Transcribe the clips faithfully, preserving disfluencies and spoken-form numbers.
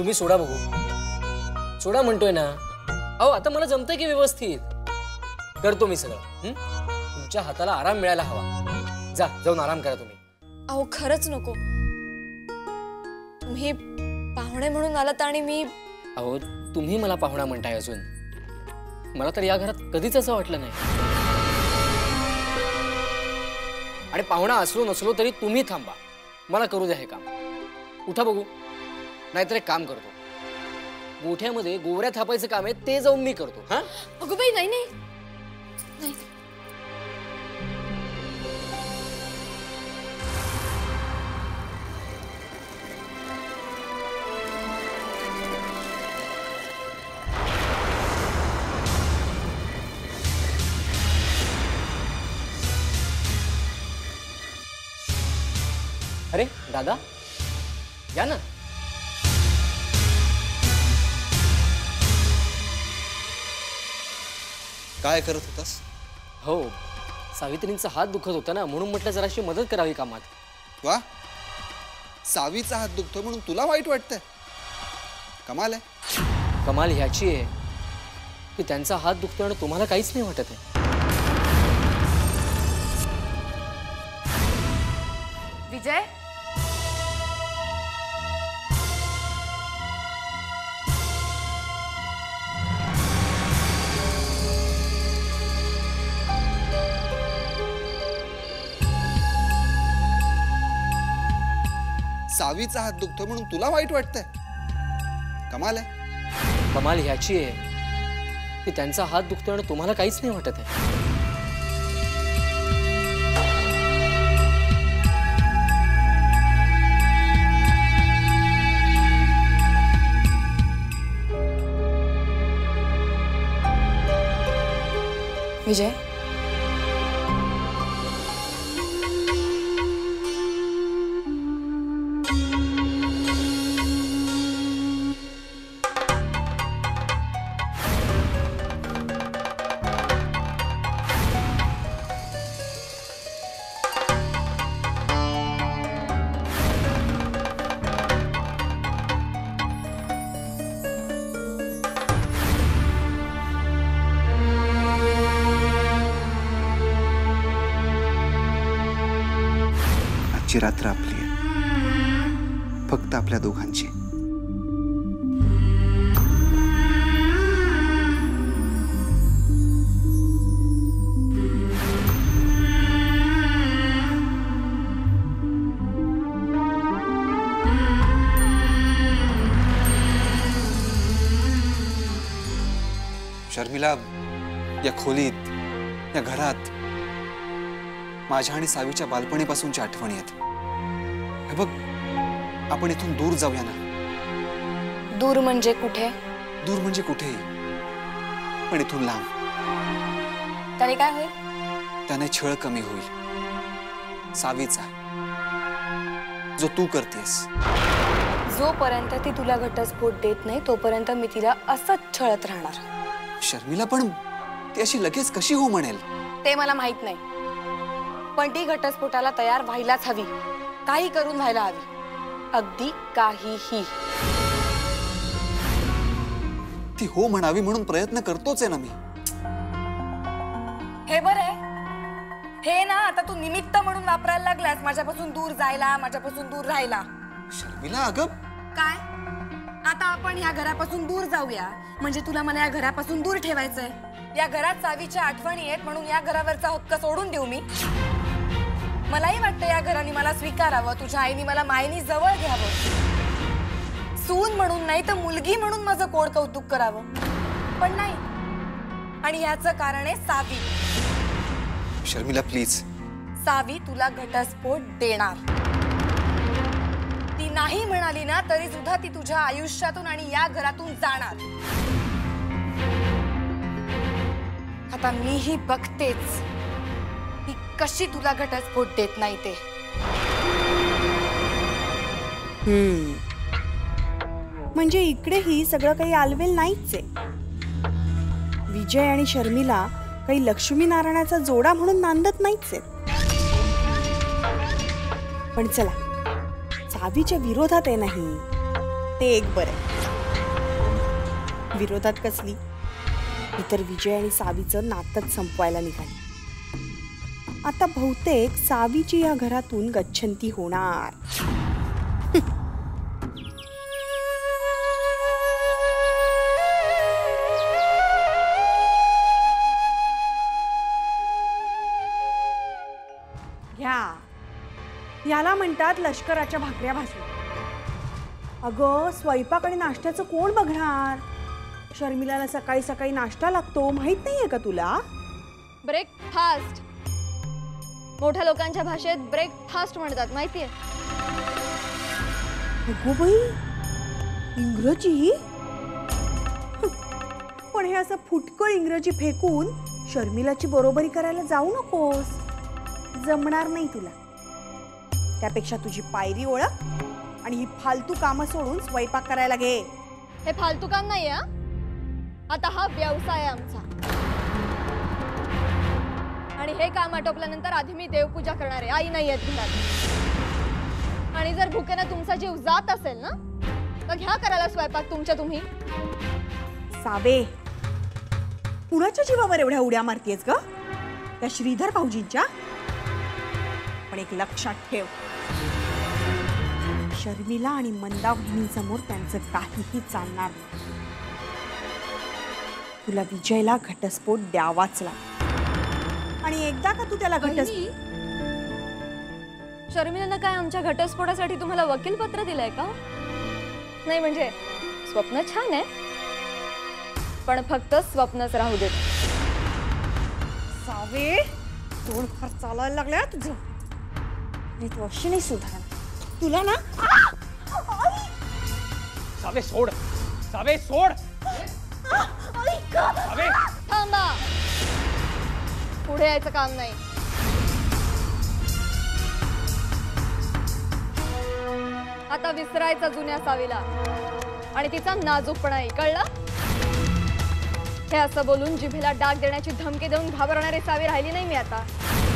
तुम्ही सोडा बघू, सोडा म्हणतोय ना. अहो आता मला जमतंय की व्यवस्थित करतो मी सगळं. तुमच्या हाताला आराम मिळायला हवा. जा, जाऊन आराम करा तुम्ही. अहो खरंच नको. तुम्ही पाहुणे म्हणून आलात आणि मी. अहो तुम्ही मला पाहुणा म्हणताय अजून. मला तर या घरात कधीच असं वाटलं नाही. आणि पाहुणा असलो नसलो तरी तुम्ही थांबा, मला करू द्या हे काम. उठा बघू, नाहीतर एक काम करतो, गोठ्यामध्ये गोवऱ्या थापायचं काम आहे ते जाऊन मी करतो. हा अगं बाई नाही नाही नाही. अरे दादा या ना. काय करत होतास? हो, सावित्रींचा हात दुखत होता ना, म्हणून म्हटलं जराशी मदत करावी कामात. वा, सावीचा हात दुखतो म्हणून तुला वाईट वाटतंय? कमाल आहे. कमाल ह्याची आहे की त्यांचा हात दुखतो आणि तुम्हाला काहीच नाही वाटत आहे. विजय, सावीचा हात दुखतो म्हणून तुला वाईट वाटतंय? कमाल आहे. कमाल ह्याची आहे की त्यांचा हात दुखतो आणि तुम्हाला काहीच नाही वाटत आहे. विजय, आजची रात्र आपली आहे, फक्त आपल्या दोघांची. शर्मिला, या खोलीत, या घरात माझ्या आणि सावीच्या बालपणीपासूनच्या आठवणी आहेत. हे बघ, आपण इथून दूर जाऊया ना. दूर म्हणजे कुठे? दूर म्हणजे कुठेही, पण इथून लांब. त्याने काय होईल? त्याने छळ कमी होईल, सावीचा, जो तू करतेस. जोपर्यंत ती तुला घटस्फोट देत नाही तोपर्यंत मी तिला असंच छळत राहणार. शर्मिला, पण ती अशी लगेच कशी हो म्हणेल? ते मला माहित नाही, पण ती घटस्फोटाला तयार व्हायलाच हवी. काही करून व्हायला हवी, अगदी काहीही. ती हो म्हणावी म्हणून प्रयत्न करतोच आहे ना मी. हे बरे, हे ना आता तू निमित्त म्हणून वापरायला लागलास माझ्यापासून दूर जायला, माझ्यापासून दूर राहायला. शर्मिला, अगं काय? आता आपण या घरापासून दूर जाऊया म्हणजे तुला मला या घरापासून दूर ठेवायचंय? या घरात सावीच्या आठवणी आहेत म्हणून या घरावरचा हक्क सोडून देऊ मी? मलाही वाटतं या घराने मला स्वीकारावं, तुझ्या आईने मला मायेनी जवळ घ्यावं, सून म्हणून नाही तर मुलगी म्हणून माझं कोड कौतुक करावं, पण नाही. आणि याचं कारण आहे सावी. शर्मिला प्लीज. सावी तुला घटस्फोट देणार. ती नाही म्हणाली ना तरी सुद्धा ती तुझ्या आयुष्यातून आणि या घरातून जाणार. आता मीही बघतेच ती कशी तुला घटस्फोट देत नाही ते. हम्म, म्हणजे इकडेही सगळं काही आलवेल नाहीच आहे. विजय आणि शर्मिला काही लक्ष्मीनारायणाचा जोडा म्हणून नांदत नाहीच आहेत. पण चला, सावीच्या विरोधात आहे नाही, ते एक बरं. विरोधात कसली इतर विजय आणि सावीचं नातंच संपवायला निघाली. आता बहुतेक सावीची या घरातून गच्छंती होणार. घ्या, याला म्हणतात लष्कराच्या भाकऱ्या भाजून. अगं, स्वयंपाक आणि नाश्त्याचं कोण बघणार? शर्मिलाला सकाळी सकाळी नाश्ता लागतो, माहित नाहीये का तुला? ब्रेकफास्ट. मोठ्या लोकांच्या भाषेत ब्रेकफास्ट म्हणतात, माहितीये? अगो बाई, इंग्रजी? पण हे असं फुटकळ इंग्रजी फेकून शर्मिलाची बरोबरी करायला जाऊ नकोस. जमणार नाही तुला. त्यापेक्षा तुझी पायरी ओळख आणि ही फालतू कामं सोडून स्वयंपाक करायला घे. हे फालतू काम नाही हा. आता हा व्यवसाय आहे आमचा. आणि हे काम आटोपल्यानंतर आधी मी देवपूजा करणार आहे. आई नाही आहेत घरात. आणि जर भुकेनं तुमचा जीव जात असेल ना, तर घ्या करायला स्वयंपाक तुमच्या तुम्ही. सावे, कुणाच्या जीवावर एवढ्या उड्या मारतेस ग? त्या श्रीधर भाऊजींच्या? पण एक लक्षात ठेव, शर्मिला आणि मंदा वहिनींसमोर त्यांचं काहीही चालणार नाही. तुला विजयला घटस्फोट द्यावाच लागेल. आणि एकदा का तू त्याला घटस्फोट... शर्मिलानं काय आमच्या घटस्फोटासाठी तुम्हाला वकील पत्र दिलंय का? नाही म्हणजे स्वप्न छान आहे, पण फक्त स्वप्नच राहू देत. सावे, तोंड फार चालायला लागल्या तुझं. मी तू अशी नाही सुधारणार. तुला ना... सावे सोड, सावे सोड. सावे, थांबा. पुढे यायचं काम नाही. आता विसरायचं जुन्या सावीला आणि तिचा नाजूकपणाही, कळलं? हे असं बोलून जिभेला डाग देण्याची धमकी देऊन घाबरणारी सावी राहिली नाही मी आता.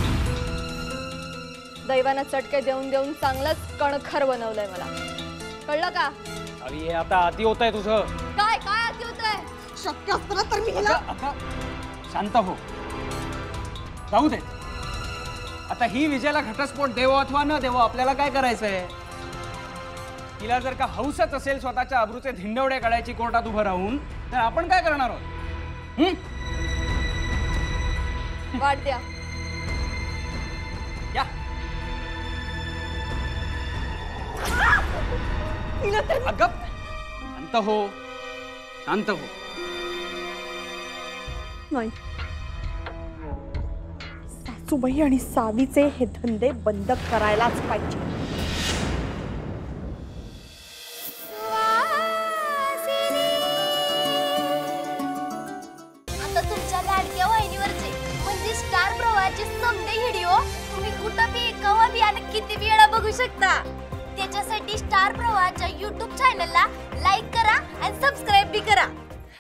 दैवानं चटके देऊन देऊन चांगलंच कणखर बनवलंय मला, कळलं का? सावी, हे आता अति होत आहे तुझं. काय काय अति होतंय? शक्य असताना तर मी हिला... आता शांत हो, जाऊ दे. आता ही विजयला घटस्फोट देवो अथवा न देवो, आपल्याला काय करायचंय? तिला जर का हौसच असेल स्वतःच्या अब्रूचे धिंडवडे काढायची कोर्टात उभं राहून, तर आपण काय करणार आहोत? वाट द्या. या. अगं, शांत हो, शांत हो. नाही, सासूबाई आणि सावीचे हे धंदे बंद करायलाच पाहिजे. आता तुमच्या लाडक्या वाहिनीवरचे म्हणजे स्टार प्रवाहाचे समजे व्हिडिओ तुम्ही कुठं बी केव्हा बी आणि किती वेळा बघू शकता. त्याच्यासाठी स्टार प्रवाहाच्या यूट्यूब चॅनलला लाईक करा आणि सबस्क्राईब बी करा.